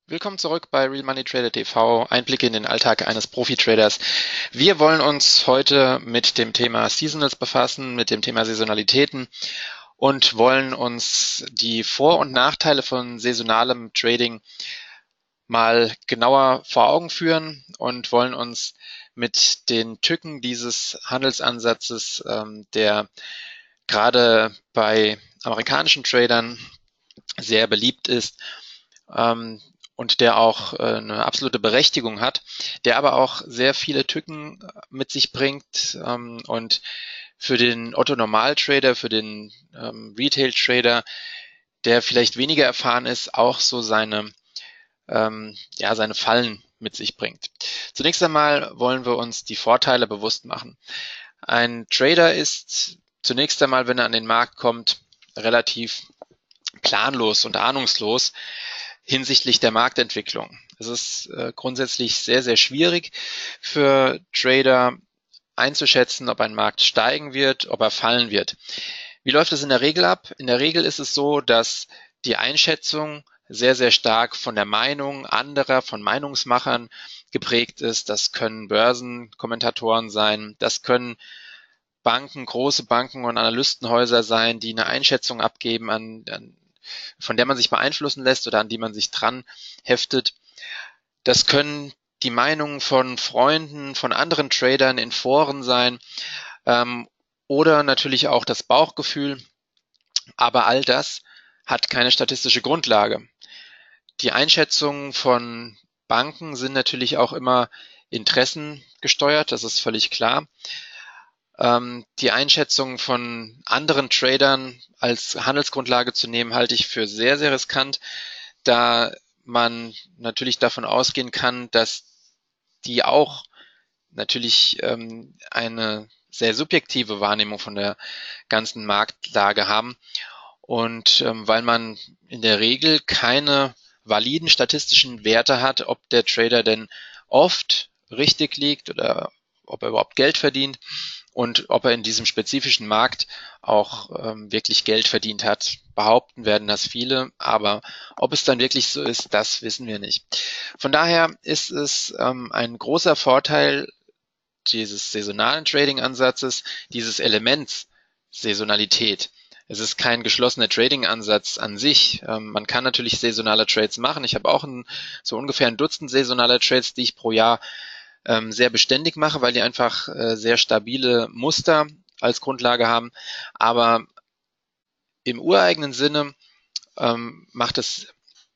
Willkommen zurück bei Real Money Trader TV, Einblicke in den Alltag eines Profi-Traders. Wir wollen uns heute mit dem Thema Seasonals befassen, mit dem Thema Saisonalitäten und wollen uns die Vor- und Nachteile von saisonalem Trading mal genauer vor Augen führen und wollen uns mit den Tücken dieses Handelsansatzes, der gerade bei amerikanischen Tradern sehr beliebt ist, und der auch eine absolute Berechtigung hat, der aber auch sehr viele Tücken mit sich bringt und für den Otto-Normal-Trader, für den Retail-Trader, der vielleicht weniger erfahren ist, auch so seine Fallen mit sich bringt. Zunächst einmal wollen wir uns die Vorteile bewusst machen. Ein Trader ist zunächst einmal, wenn er an den Markt kommt, relativ planlos und ahnungslos hinsichtlich der Marktentwicklung. Es ist grundsätzlich sehr, sehr schwierig für Trader einzuschätzen, ob ein Markt steigen wird, ob er fallen wird. Wie läuft es in der Regel ab? In der Regel ist es so, dass die Einschätzung sehr, sehr stark von der Meinung anderer, von Meinungsmachern geprägt ist. Das können Börsenkommentatoren sein, das können Banken, große Banken und Analystenhäuser sein, die eine Einschätzung abgeben, von der man sich beeinflussen lässt oder an die man sich dran heftet. Das können die Meinungen von Freunden, von anderen Tradern in Foren sein, oder natürlich auch das Bauchgefühl. Aber all das hat keine statistische Grundlage. Die Einschätzungen von Banken sind natürlich auch immer interessengesteuert, das ist völlig klar. Die Einschätzung von anderen Tradern als Handelsgrundlage zu nehmen, halte ich für sehr, sehr riskant, da man natürlich davon ausgehen kann, dass die auch natürlich eine sehr subjektive Wahrnehmung von der ganzen Marktlage haben. Und weil man in der Regel keine validen statistischen Werte hat, ob der Trader denn oft richtig liegt oder ob er überhaupt Geld verdient und ob er in diesem spezifischen Markt auch wirklich Geld verdient hat. Behaupten werden das viele, aber ob es dann wirklich so ist, das wissen wir nicht. Von daher ist es ein großer Vorteil dieses saisonalen Trading-Ansatzes, dieses Elements Saisonalität. Es ist kein geschlossener Trading-Ansatz an sich. Man kann natürlich saisonale Trades machen. Ich habe auch so ungefähr ein Dutzend saisonale Trades, die ich pro Jahr sehr beständig mache, weil die einfach sehr stabile Muster als Grundlage haben. Aber im ureigenen Sinne macht es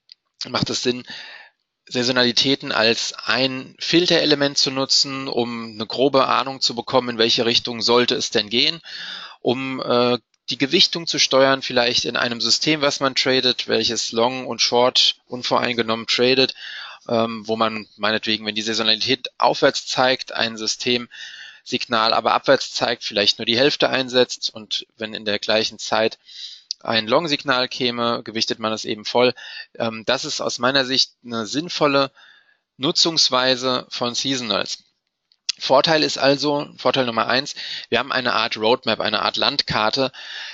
Sinn, Saisonalitäten als ein Filterelement zu nutzen, um eine grobe Ahnung zu bekommen, in welche Richtung sollte es denn gehen, um die Gewichtung zu steuern, vielleicht in einem System, was man tradet, welches Long und Short unvoreingenommen tradet, wo man meinetwegen, wenn die Saisonalität aufwärts zeigt, ein Systemsignal aber abwärts zeigt, vielleicht nur die Hälfte einsetzt und wenn in der gleichen Zeit ein Long-Signal käme, gewichtet man es eben voll. Das ist aus meiner Sicht eine sinnvolle Nutzungsweise von Seasonals. Vorteil ist also, Vorteil Nummer 1, wir haben eine Art Roadmap, eine Art Landkarte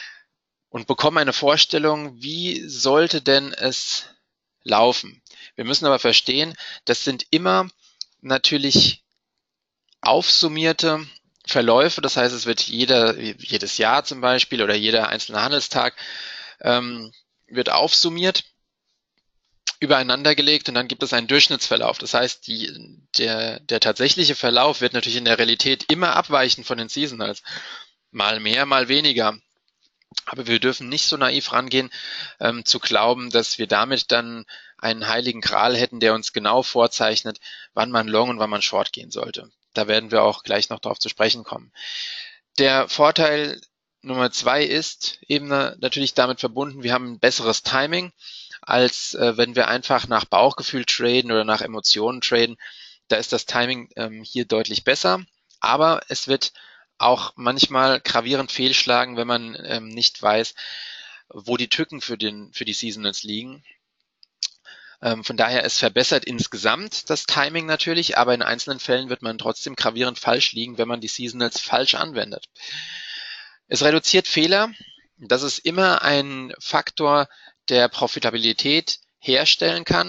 und bekommen eine Vorstellung, wie sollte denn es laufen. Wir müssen aber verstehen, das sind immer natürlich aufsummierte Verläufe, das heißt, es wird jedes Jahr zum Beispiel oder jeder einzelne Handelstag wird aufsummiert, übereinander gelegt und dann gibt es einen Durchschnittsverlauf. Das heißt, der tatsächliche Verlauf wird natürlich in der Realität immer abweichen von den Seasonals. Mal mehr, mal weniger. Aber wir dürfen nicht so naiv rangehen, zu glauben, dass wir damit dann einen heiligen Gral hätten, der uns genau vorzeichnet, wann man Long und wann man Short gehen sollte. Da werden wir auch gleich noch darauf zu sprechen kommen. Der Vorteil Nummer 2 ist eben natürlich damit verbunden, wir haben ein besseres Timing, als wenn wir einfach nach Bauchgefühl traden oder nach Emotionen traden. Da ist das Timing hier deutlich besser, aber es wird auch manchmal gravierend fehlschlagen, wenn man nicht weiß, wo die Tücken für die Seasonals liegen. Von daher, es verbessert insgesamt das Timing natürlich, aber in einzelnen Fällen wird man trotzdem gravierend falsch liegen, wenn man die Seasonals falsch anwendet. Es reduziert Fehler. Das ist immer ein Faktor, der Profitabilität herstellen kann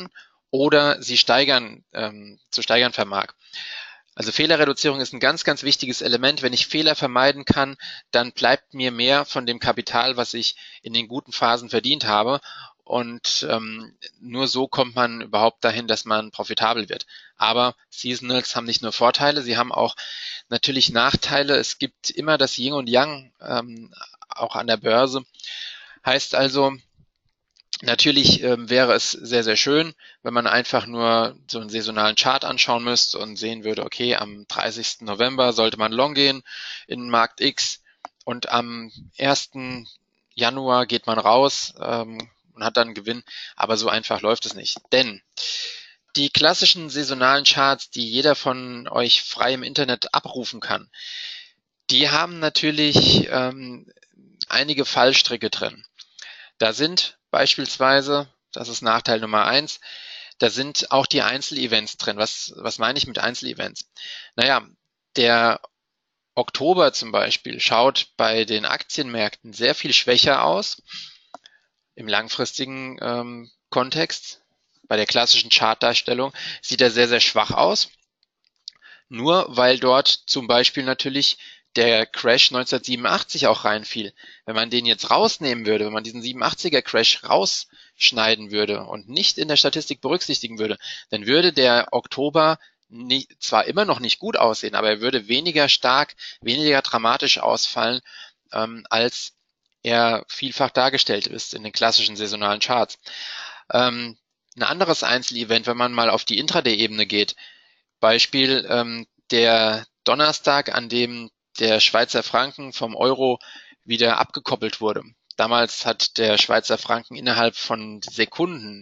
oder sie zu steigern vermag. Also Fehlerreduzierung ist ein ganz, ganz wichtiges Element. Wenn ich Fehler vermeiden kann, dann bleibt mir mehr von dem Kapital, was ich in den guten Phasen verdient habe. Und nur so kommt man überhaupt dahin, dass man profitabel wird. Aber Seasonals haben nicht nur Vorteile, sie haben auch natürlich Nachteile. Es gibt immer das Yin und Yang, auch an der Börse. Heißt also, natürlich wäre es sehr, sehr schön, wenn man einfach nur so einen saisonalen Chart anschauen müsste und sehen würde, okay, am 30. November sollte man long gehen in Markt X und am 1. Januar geht man raus und hat dann einen Gewinn. Aber so einfach läuft es nicht. Denn die klassischen saisonalen Charts, die jeder von euch frei im Internet abrufen kann, die haben natürlich einige Fallstricke drin. Da sind beispielsweise, das ist Nachteil Nummer 1, da sind auch die Einzelevents drin. Was meine ich mit Einzelevents? Naja, der Oktober zum Beispiel schaut bei den Aktienmärkten sehr viel schwächer aus im langfristigen Kontext. Bei der klassischen Chartdarstellung sieht er sehr, sehr schwach aus. Nur weil dort zum Beispiel natürlich der Crash 1987 auch reinfiel. Wenn man den jetzt rausnehmen würde, wenn man diesen 87er Crash rausschneiden würde und nicht in der Statistik berücksichtigen würde, dann würde der Oktober zwar immer noch nicht gut aussehen, aber er würde weniger stark, weniger dramatisch ausfallen, als er vielfach dargestellt ist in den klassischen saisonalen Charts. Ein anderes Einzelevent, wenn man mal auf die Intraday-Ebene geht, Beispiel der Donnerstag, an dem der Schweizer Franken vom Euro wieder abgekoppelt wurde. Damals hat der Schweizer Franken innerhalb von Sekunden,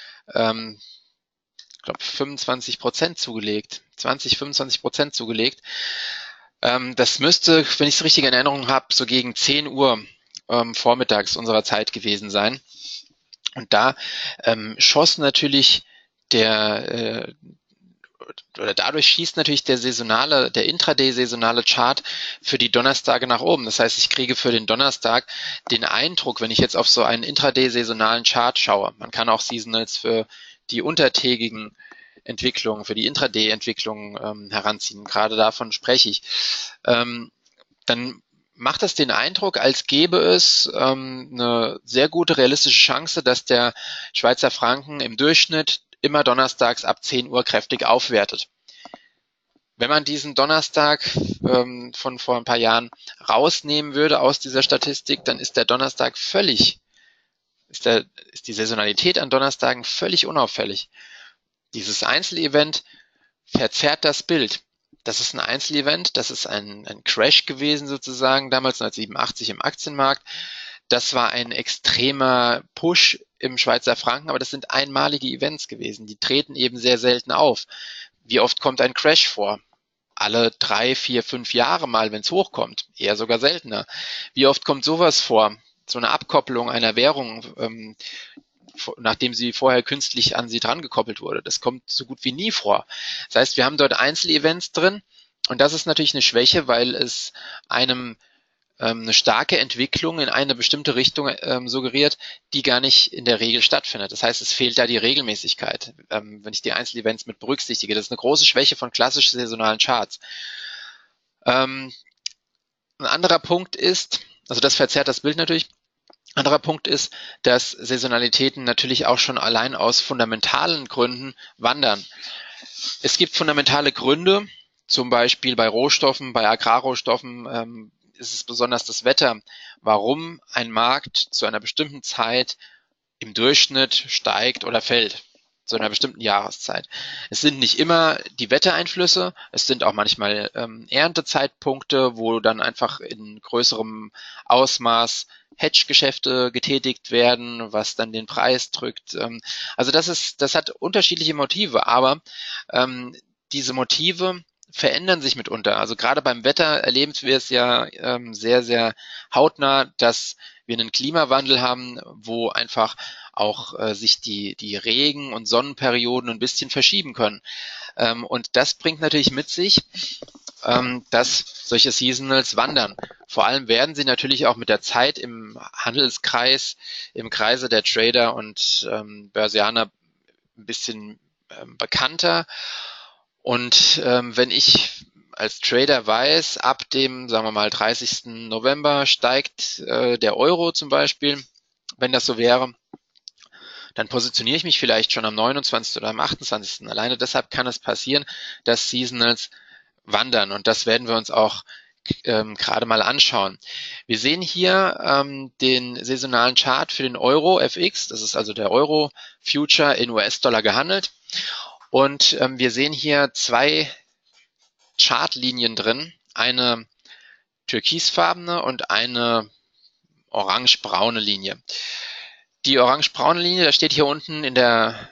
ich glaube 25% zugelegt, 20-25% zugelegt. Das müsste, wenn ich es richtig in Erinnerung habe, so gegen 10 Uhr vormittags unserer Zeit gewesen sein. Und da schoss natürlich dadurch schießt natürlich der Intraday-saisonale Chart für die Donnerstage nach oben. Das heißt, ich kriege für den Donnerstag den Eindruck, wenn ich jetzt auf so einen Intraday-saisonalen Chart schaue, man kann auch Seasonals für die untertägigen Entwicklungen, für die Intraday-Entwicklungen heranziehen. Gerade davon spreche ich. Dann macht das den Eindruck, als gäbe es eine sehr gute realistische Chance, dass der Schweizer Franken im Durchschnitt immer donnerstags ab 10 Uhr kräftig aufwertet. Wenn man diesen Donnerstag von vor ein paar Jahren rausnehmen würde aus dieser Statistik, dann ist der Donnerstag ist die Saisonalität an Donnerstagen völlig unauffällig. Dieses Einzelevent verzerrt das Bild. Das ist ein Einzelevent, das ist ein Crash gewesen sozusagen, damals 1987 im Aktienmarkt. Das war ein extremer Push im Schweizer Franken, aber das sind einmalige Events gewesen. Die treten eben sehr selten auf. Wie oft kommt ein Crash vor? Alle 3, 4, 5 Jahre mal, wenn es hochkommt. Eher sogar seltener. Wie oft kommt sowas vor? So eine Abkopplung einer Währung, nachdem sie vorher künstlich an sie dran gekoppelt wurde. Das kommt so gut wie nie vor. Das heißt, wir haben dort Einzelevents drin und das ist natürlich eine Schwäche, weil es einem eine starke Entwicklung in eine bestimmte Richtung suggeriert, die gar nicht in der Regel stattfindet. Das heißt, es fehlt da die Regelmäßigkeit, wenn ich die Einzelevents mit berücksichtige. Das ist eine große Schwäche von klassischen saisonalen Charts. Ein anderer Punkt ist, also das verzerrt das Bild natürlich, anderer Punkt ist, dass Saisonalitäten natürlich auch schon allein aus fundamentalen Gründen wandern. Es gibt fundamentale Gründe, zum Beispiel bei Rohstoffen, bei Agrarrohstoffen ist es besonders das Wetter, warum ein Markt zu einer bestimmten Zeit im Durchschnitt steigt oder fällt, zu einer bestimmten Jahreszeit. Es sind nicht immer die Wettereinflüsse, es sind auch manchmal Erntezeitpunkte, wo dann einfach in größerem Ausmaß Hedge-Geschäfte getätigt werden, was dann den Preis drückt. Also das hat unterschiedliche Motive, aber diese Motive verändern sich mitunter. Also gerade beim Wetter erleben wir es ja sehr, sehr hautnah, dass wir einen Klimawandel haben, wo einfach auch sich die Regen- und Sonnenperioden ein bisschen verschieben können. Und das bringt natürlich mit sich, dass solche Seasonals wandern. Vor allem werden sie natürlich auch mit der Zeit im Handelskreis, im Kreise der Trader und Börsianer ein bisschen bekannter. Und wenn ich als Trader weiß, ab dem, sagen wir mal, 30. November steigt der Euro zum Beispiel, wenn das so wäre, dann positioniere ich mich vielleicht schon am 29. oder am 28. Alleine deshalb kann es passieren, dass Seasonals wandern, und das werden wir uns auch gerade mal anschauen. Wir sehen hier den saisonalen Chart für den Euro FX, das ist also der Euro Future in US-Dollar gehandelt, und wir sehen hier zwei Chartlinien drin, eine türkisfarbene und eine orange-braune Linie. Die orange-braune Linie, da steht hier unten in der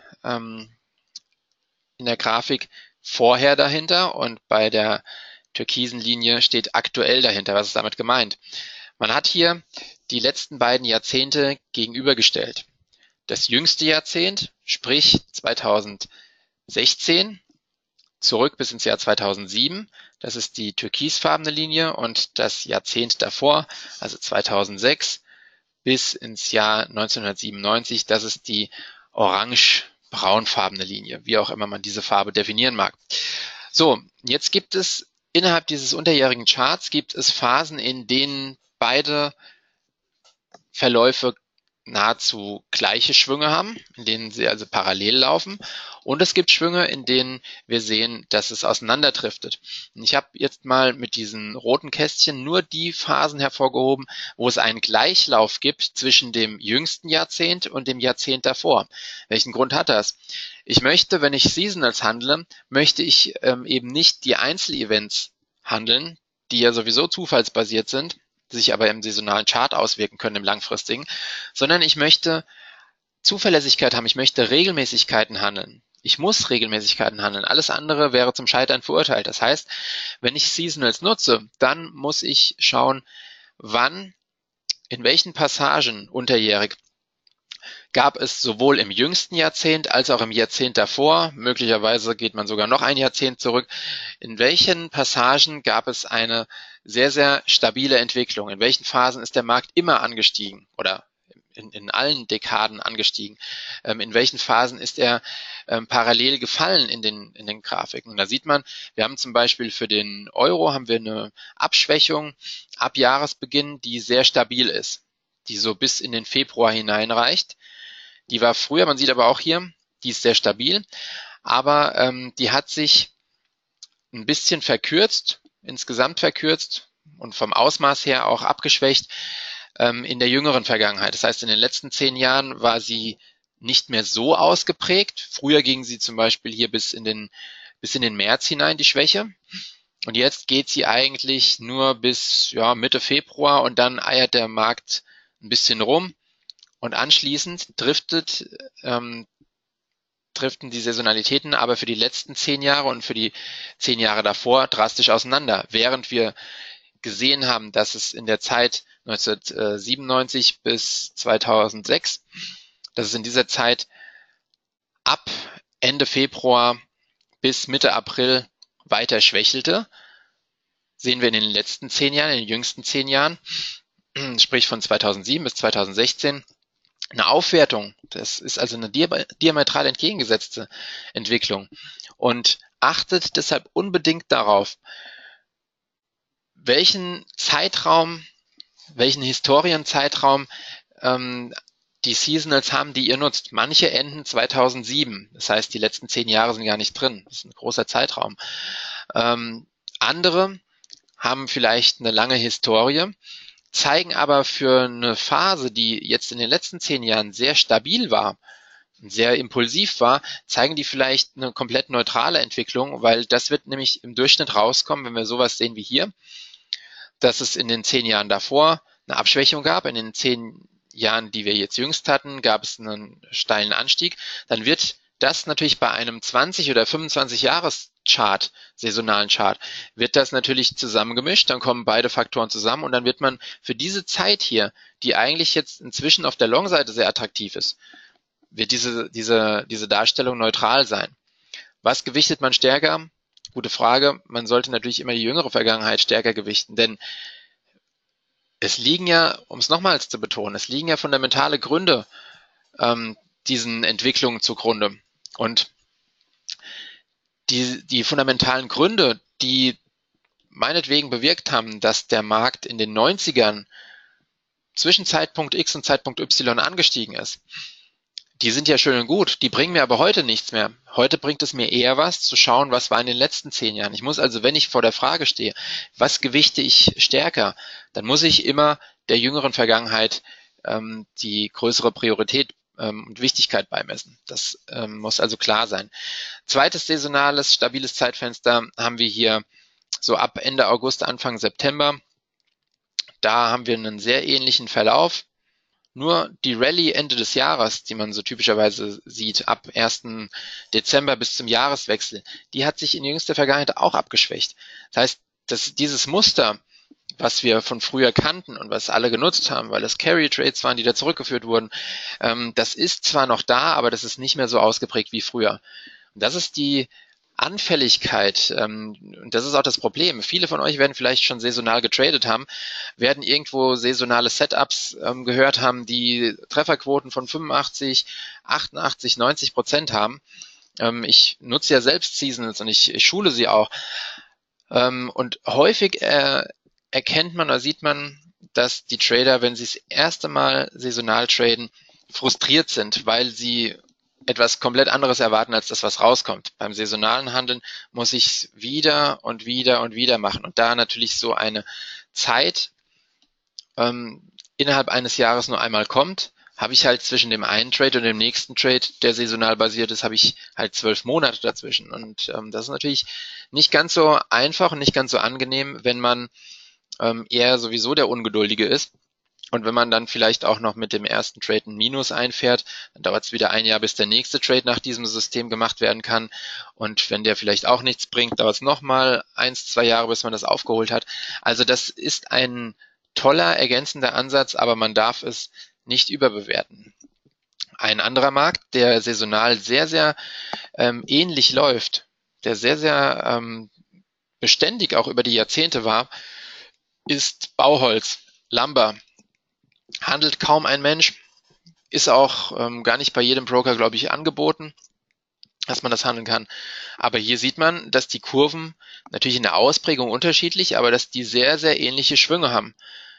Grafik vorher dahinter, und bei der türkisen Linie steht aktuell dahinter. Was ist damit gemeint? Man hat hier die letzten beiden Jahrzehnte gegenübergestellt. Das jüngste Jahrzehnt, sprich 2016, zurück bis ins Jahr 2007, das ist die türkisfarbene Linie, und das Jahrzehnt davor, also 2006 bis ins Jahr 1997, das ist die orange-braunfarbene Linie, wie auch immer man diese Farbe definieren mag. So, jetzt gibt es innerhalb dieses unterjährigen Charts gibt es Phasen, in denen beide Verläufe nahezu gleiche Schwünge haben, in denen sie also parallel laufen, und es gibt Schwünge, in denen wir sehen, dass es auseinanderdriftet. Und ich habe jetzt mal mit diesen roten Kästchen nur die Phasen hervorgehoben, wo es einen Gleichlauf gibt zwischen dem jüngsten Jahrzehnt und dem Jahrzehnt davor. Welchen Grund hat das? Ich möchte, wenn ich Seasonals handle, möchte ich eben nicht die Einzelevents handeln, die ja sowieso zufallsbasiert sind, sich aber im saisonalen Chart auswirken können, im langfristigen, sondern ich möchte Zuverlässigkeit haben, ich möchte Regelmäßigkeiten handeln. Ich muss Regelmäßigkeiten handeln. Alles andere wäre zum Scheitern verurteilt. Das heißt, wenn ich Seasonals nutze, dann muss ich schauen, wann, in welchen Passagen unterjährig gab es sowohl im jüngsten Jahrzehnt als auch im Jahrzehnt davor, möglicherweise geht man sogar noch ein Jahrzehnt zurück, in welchen Passagen gab es eine sehr, sehr stabile Entwicklung, in welchen Phasen ist der Markt immer angestiegen oder in allen Dekaden angestiegen, in welchen Phasen ist er parallel gefallen in den Grafiken. Und da sieht man, wir haben zum Beispiel für den Euro haben wir eine Abschwächung ab Jahresbeginn, die sehr stabil ist, die so bis in den Februar hineinreicht. Die war früher, man sieht aber auch hier, die ist sehr stabil, aber die hat sich ein bisschen verkürzt, insgesamt verkürzt und vom Ausmaß her auch abgeschwächt in der jüngeren Vergangenheit. Das heißt, in den letzten 10 Jahren war sie nicht mehr so ausgeprägt. Früher ging sie zum Beispiel hier bis in den März hinein, die Schwäche. Und jetzt geht sie eigentlich nur bis Mitte Februar, und dann eiert der Markt ein bisschen rum. Und anschließend driften die Saisonalitäten aber für die letzten 10 Jahre und für die 10 Jahre davor drastisch auseinander. Während wir gesehen haben, dass es in der Zeit 1997 bis 2006, dass es in dieser Zeit ab Ende Februar bis Mitte April weiter schwächelte, sehen wir in den letzten 10 Jahren, in den jüngsten 10 Jahren, sprich von 2007 bis 2016, eine Aufwertung. Das ist also eine diametral entgegengesetzte Entwicklung. Und achtet deshalb unbedingt darauf, welchen Historienzeitraum die Seasonals haben, die ihr nutzt. Manche enden 2007. Das heißt, die letzten 10 Jahre sind gar nicht drin. Das ist ein großer Zeitraum. Andere haben vielleicht eine lange Historie, zeigen aber für eine Phase, die jetzt in den letzten 10 Jahren sehr stabil war, sehr impulsiv war, zeigen die vielleicht eine komplett neutrale Entwicklung, weil das wird nämlich im Durchschnitt rauskommen, wenn wir sowas sehen wie hier, dass es in den 10 Jahren davor eine Abschwächung gab, in den 10 Jahren, die wir jetzt jüngst hatten, gab es einen steilen Anstieg, dann wird das natürlich bei einem 20 oder 25 Jahres-Chart, saisonalen Chart, wird das natürlich zusammengemischt, dann kommen beide Faktoren zusammen, und dann wird man für diese Zeit hier, die eigentlich jetzt inzwischen auf der Long-Seite sehr attraktiv ist, wird diese Darstellung neutral sein. Was gewichtet man stärker? Gute Frage. Man sollte natürlich immer die jüngere Vergangenheit stärker gewichten, denn es liegen ja, um es nochmals zu betonen, es liegen ja fundamentale Gründe diesen Entwicklungen zugrunde. Und die fundamentalen Gründe, die meinetwegen bewirkt haben, dass der Markt in den 90ern zwischen Zeitpunkt X und Zeitpunkt Y angestiegen ist, die sind ja schön und gut, die bringen mir aber heute nichts mehr. Heute bringt es mir eher was, zu schauen, was war in den letzten 10 Jahren. Ich muss also, wenn ich vor der Frage stehe, was gewichte ich stärker, dann muss ich immer der jüngeren Vergangenheit die größere Priorität und Wichtigkeit beimessen. Das muss also klar sein. Zweites saisonales, stabiles Zeitfenster haben wir hier so ab Ende August, Anfang September. Da haben wir einen sehr ähnlichen Verlauf. Nur die Rallye Ende des Jahres, die man so typischerweise sieht, ab 1. Dezember bis zum Jahreswechsel, die hat sich in jüngster Vergangenheit auch abgeschwächt. Das heißt, dass dieses Muster, was wir von früher kannten und was alle genutzt haben, weil das Carry Trades waren, die da zurückgeführt wurden, das ist zwar noch da, aber das ist nicht mehr so ausgeprägt wie früher. Und das ist die Anfälligkeit, und das ist auch das Problem. Viele von euch werden vielleicht schon saisonal getradet haben, werden irgendwo saisonale Setups gehört haben, die Trefferquoten von 85, 88, 90% haben. Ich nutze ja selbst Seasonals und ich schule sie auch. Und häufig erkennt man oder sieht man, dass die Trader, wenn sie das erste Mal saisonal traden, frustriert sind, weil sie etwas komplett anderes erwarten als das, was rauskommt. Beim saisonalen Handeln muss ich es wieder und wieder und wieder machen. Und da natürlich so eine Zeit innerhalb eines Jahres nur einmal kommt, habe ich halt zwischen dem einen Trade und dem nächsten Trade, der saisonal basiert ist, habe ich halt 12 Monate dazwischen. Und das ist natürlich nicht ganz so einfach und nicht ganz so angenehm, wenn man eher sowieso der Ungeduldige ist. Und wenn man dann vielleicht auch noch mit dem ersten Trade ein Minus einfährt, dann dauert es wieder ein Jahr, bis der nächste Trade nach diesem System gemacht werden kann. Und wenn der vielleicht auch nichts bringt, dauert es nochmal 1, 2 Jahre, bis man das aufgeholt hat. Also das ist ein toller, ergänzender Ansatz, aber man darf es nicht überbewerten. Ein anderer Markt, der saisonal sehr, sehr ähnlich läuft, der sehr, sehr beständig auch über die Jahrzehnte war, ist Bauholz, Lumber. Handelt kaum ein Mensch, ist auch gar nicht bei jedem Broker, glaube ich, angeboten, dass man das handeln kann. Aber hier sieht man, dass die Kurven natürlich in der Ausprägung unterschiedlich, aber dass die sehr, sehr ähnliche Schwünge haben.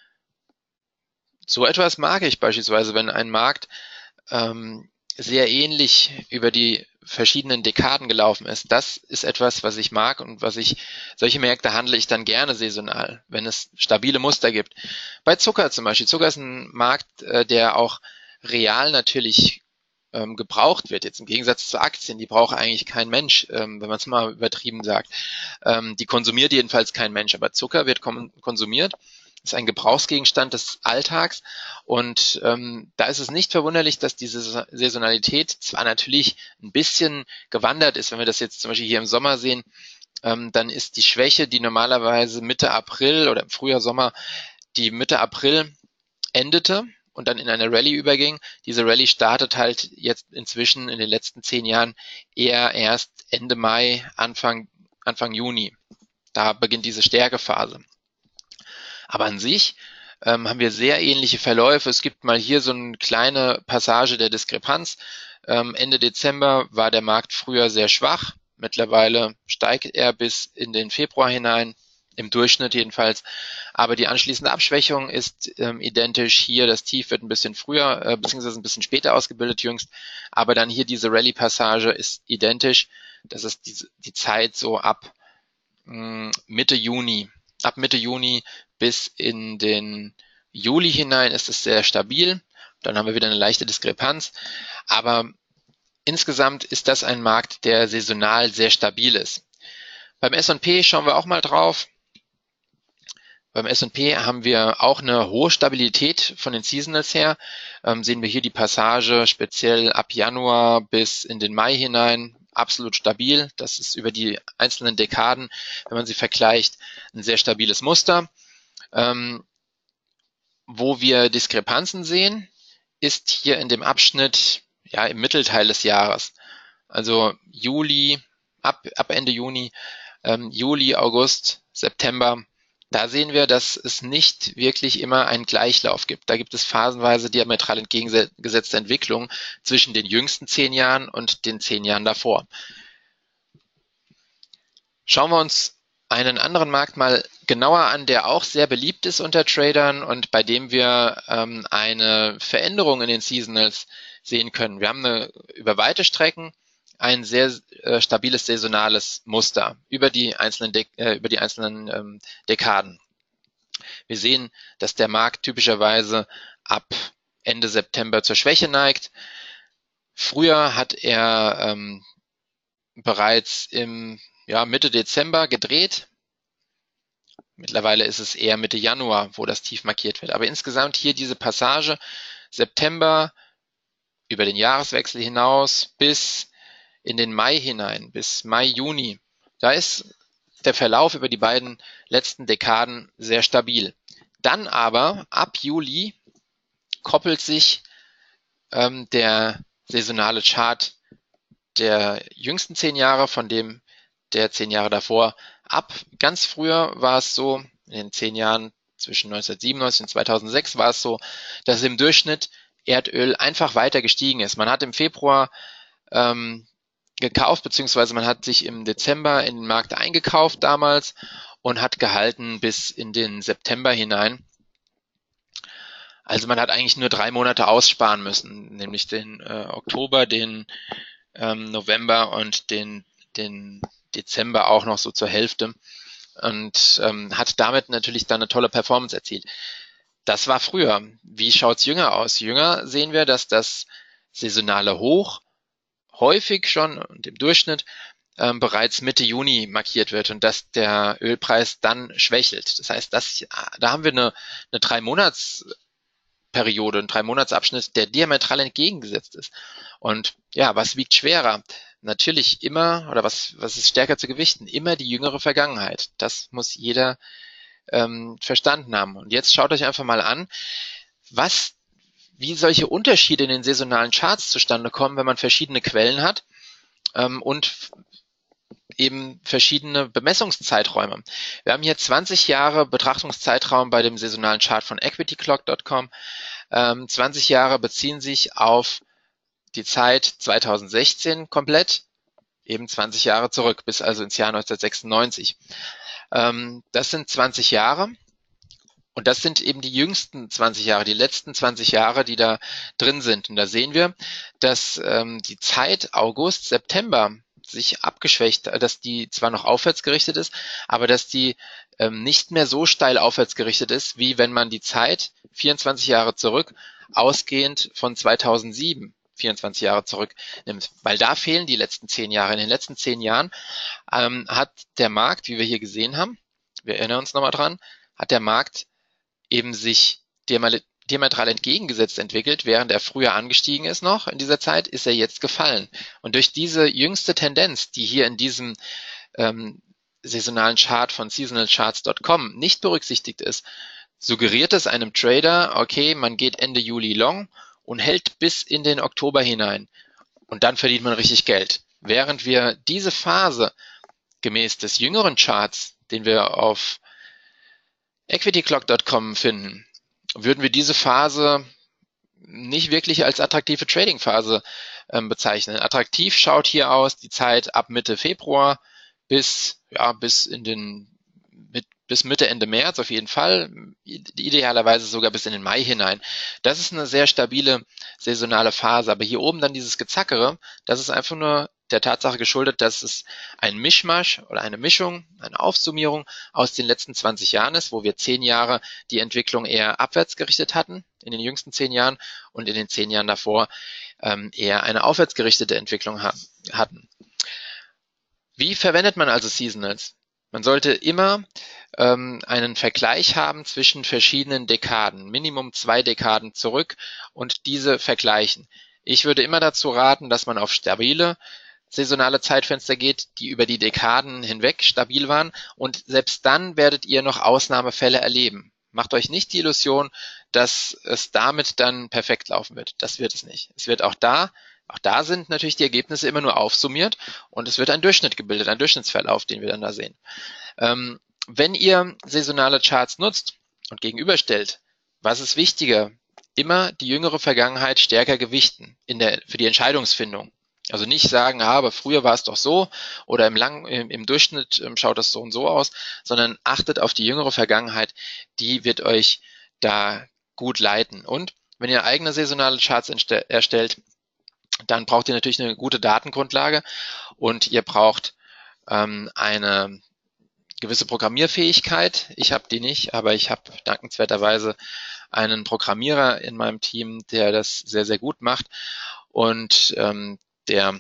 So etwas mag ich beispielsweise, wenn ein Markt sehr ähnlich über die verschiedenen Dekaden gelaufen ist. Das ist etwas, was ich mag und solche Märkte handle ich dann gerne saisonal, wenn es stabile Muster gibt. Bei Zucker zum Beispiel. Zucker ist ein Markt, der auch real natürlich gebraucht wird. Jetzt im Gegensatz zu Aktien, die braucht eigentlich kein Mensch, wenn man es mal übertrieben sagt. Die konsumiert jedenfalls kein Mensch, aber Zucker wird konsumiert. Ist ein Gebrauchsgegenstand des Alltags und da ist es nicht verwunderlich, dass diese Saisonalität zwar natürlich ein bisschen gewandert ist, wenn wir das jetzt zum Beispiel hier im Sommer sehen, dann ist die Schwäche, die normalerweise Mitte April oder im Frühjahr, Sommer, die Mitte April endete und dann in eine Rallye überging. Diese Rallye startet halt jetzt inzwischen in den letzten 10 Jahren eher erst Ende Mai, Anfang Juni. Da beginnt diese Stärkephase. Aber an sich haben wir sehr ähnliche Verläufe. Es gibt mal hier so eine kleine Passage der Diskrepanz. Ende Dezember war der Markt früher sehr schwach. Mittlerweile steigt er bis in den Februar hinein, im Durchschnitt jedenfalls. Aber die anschließende Abschwächung ist identisch. Hier das Tief wird ein bisschen früher, beziehungsweise ein bisschen später ausgebildet jüngst. Aber dann hier diese Rallye-Passage ist identisch. Das ist die Zeit so ab Mitte Juni. Ab Mitte Juni bis in den Juli hinein ist es sehr stabil. Dann haben wir wieder eine leichte Diskrepanz. Aber insgesamt ist das ein Markt, der saisonal sehr stabil ist. Beim S&P schauen wir auch mal drauf. Beim S&P haben wir auch eine hohe Stabilität von den Seasonals her. Sehen wir hier die Passage speziell ab Januar bis in den Mai hinein. Absolut stabil. Das ist über die einzelnen Dekaden, wenn man sie vergleicht, ein sehr stabiles Muster. Wo wir Diskrepanzen sehen, ist hier in dem Abschnitt im Mittelteil des Jahres. Also Juli, ab Ende Juni, Juli, August, September. Da sehen wir, dass es nicht wirklich immer einen Gleichlauf gibt. Da gibt es phasenweise diametral entgegengesetzte Entwicklungen zwischen den jüngsten 10 Jahren und den 10 Jahren davor. Schauen wir uns einen anderen Markt mal genauer an, der auch sehr beliebt ist unter Tradern und bei dem wir eine Veränderung in den Seasonals sehen können. Wir haben über weite Strecken ein sehr stabiles saisonales Muster über die einzelnen Dekaden. Wir sehen, dass der Markt typischerweise ab Ende September zur Schwäche neigt. Früher hat er bereits im Mitte Dezember gedreht. Mittlerweile ist es eher Mitte Januar, wo das Tief markiert wird. Aber insgesamt hier diese Passage September über den Jahreswechsel hinaus bis in den Mai hinein, bis Mai, Juni. Da ist der Verlauf über die beiden letzten Dekaden sehr stabil. Dann aber ab Juli koppelt sich der saisonale Chart der jüngsten 10 Jahre von dem der 10 Jahre davor ab. Ganz früher war es so, in den 10 Jahren zwischen 1997 und 2006 war es so, dass im Durchschnitt Erdöl einfach weiter gestiegen ist. Man hat im Februar gekauft, beziehungsweise man hat sich im Dezember in den Markt eingekauft damals und hat gehalten bis in den September hinein. Also man hat eigentlich nur 3 Monate aussparen müssen, nämlich den Oktober, den November und den Dezember auch noch so zur Hälfte und hat damit natürlich dann eine tolle Performance erzielt. Das war früher. Wie schaut's jünger aus? Jünger sehen wir, dass das saisonale Hoch häufig schon und im Durchschnitt bereits Mitte Juni markiert wird und dass der Ölpreis dann schwächelt. Das heißt, da haben wir eine 3-Monats-Periode, einen 3-Monats-Abschnitt, der diametral entgegengesetzt ist. Und ja, was wiegt schwerer? Natürlich immer, oder was ist stärker zu gewichten? Immer die jüngere Vergangenheit. Das muss jeder verstanden haben. Und jetzt schaut euch einfach mal an, wie solche Unterschiede in den saisonalen Charts zustande kommen, wenn man verschiedene Quellen hat und eben verschiedene Bemessungszeiträume. Wir haben hier 20 Jahre Betrachtungszeitraum bei dem saisonalen Chart von equityclock.com. 20 Jahre beziehen sich auf die Zeit 2016 komplett, eben 20 Jahre zurück, bis also ins Jahr 1996. Das sind 20 Jahre und das sind eben die jüngsten 20 Jahre, die letzten 20 Jahre, die da drin sind. Und da sehen wir, dass die Zeit August, September sich abgeschwächt, dass die zwar noch aufwärts gerichtet ist, aber dass die nicht mehr so steil aufwärts gerichtet ist, wie wenn man die Zeit 24 Jahre zurück, ausgehend von 2007, 24 Jahre zurück nimmt, weil da fehlen die letzten 10 Jahre. In den letzten 10 Jahren hat der Markt, wie wir hier gesehen haben, wir erinnern uns nochmal dran, hat der Markt eben sich diametral entgegengesetzt entwickelt, während er früher angestiegen ist noch in dieser Zeit, ist er jetzt gefallen. Und durch diese jüngste Tendenz, die hier in diesem saisonalen Chart von seasonalcharts.com nicht berücksichtigt ist, suggeriert es einem Trader, okay, man geht Ende Juli long und hält bis in den Oktober hinein und dann verdient man richtig Geld. Während wir diese Phase gemäß des jüngeren Charts, den wir auf equityclock.com finden, würden wir diese Phase nicht wirklich als attraktive Trading-Phase bezeichnen. Attraktiv schaut hier aus die Zeit ab Mitte Februar bis Mitte, Ende März auf jeden Fall, idealerweise sogar bis in den Mai hinein. Das ist eine sehr stabile saisonale Phase, aber hier oben dann dieses Gezackere, das ist einfach nur der Tatsache geschuldet, dass es ein Mischmasch oder eine Mischung, eine Aufsummierung aus den letzten 20 Jahren ist, wo wir 10 Jahre die Entwicklung eher abwärts gerichtet hatten, in den jüngsten 10 Jahren und in den 10 Jahren davor eher eine aufwärts gerichtete Entwicklung hatten. Wie verwendet man also Seasonals? Man sollte immer einen Vergleich haben zwischen verschiedenen Dekaden, Minimum 2 Dekaden zurück und diese vergleichen. Ich würde immer dazu raten, dass man auf stabile saisonale Zeitfenster geht, die über die Dekaden hinweg stabil waren und selbst dann werdet ihr noch Ausnahmefälle erleben. Macht euch nicht die Illusion, dass es damit dann perfekt laufen wird. Das wird es nicht. Es wird auch da sind natürlich die Ergebnisse immer nur aufsummiert und es wird ein Durchschnitt gebildet, ein Durchschnittsverlauf, den wir dann da sehen. Wenn ihr saisonale Charts nutzt und gegenüberstellt, was ist wichtiger? Immer die jüngere Vergangenheit stärker gewichten für die Entscheidungsfindung. Also nicht sagen, aber früher war es doch so oder im Durchschnitt schaut das so und so aus, sondern achtet auf die jüngere Vergangenheit, die wird euch da gut leiten. Und wenn ihr eigene saisonale Charts erstellt, dann braucht ihr natürlich eine gute Datengrundlage und ihr braucht eine gewisse Programmierfähigkeit. Ich habe die nicht, aber ich habe dankenswerterweise einen Programmierer in meinem Team, der das sehr, sehr gut macht und der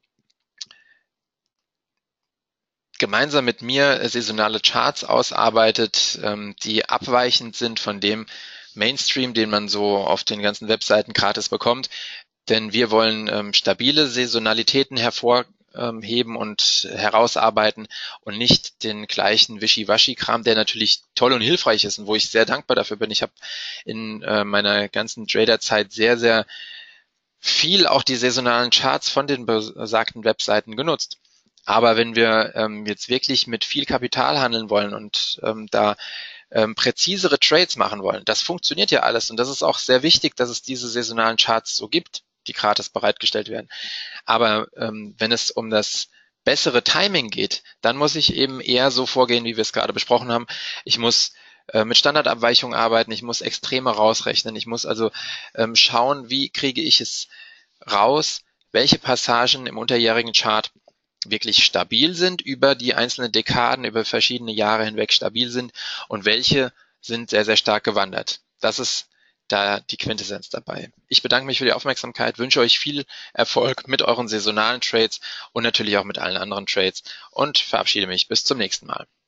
gemeinsam mit mir saisonale Charts ausarbeitet, die abweichend sind von dem Mainstream, den man so auf den ganzen Webseiten gratis bekommt. Denn wir wollen stabile Saisonalitäten hervorheben und herausarbeiten und nicht den gleichen Wischiwaschi-Kram, der natürlich toll und hilfreich ist und wo ich sehr dankbar dafür bin. Ich habe in meiner ganzen Trader-Zeit sehr, sehr viel auch die saisonalen Charts von den besagten Webseiten genutzt. Aber wenn wir jetzt wirklich mit viel Kapital handeln wollen und da präzisere Trades machen wollen, das funktioniert ja alles und das ist auch sehr wichtig, dass es diese saisonalen Charts so gibt, die gratis bereitgestellt werden. Aber wenn es um das bessere Timing geht, dann muss ich eben eher so vorgehen, wie wir es gerade besprochen haben. Ich muss mit Standardabweichungen arbeiten, ich muss Extreme rausrechnen, ich muss also schauen, wie kriege ich es raus, welche Passagen im unterjährigen Chart wirklich stabil sind, über die einzelnen Dekaden, über verschiedene Jahre hinweg stabil sind und welche sind sehr, sehr stark gewandert. Das ist da die Quintessenz dabei. Ich bedanke mich für die Aufmerksamkeit, wünsche euch viel Erfolg mit euren saisonalen Trades und natürlich auch mit allen anderen Trades und verabschiede mich bis zum nächsten Mal.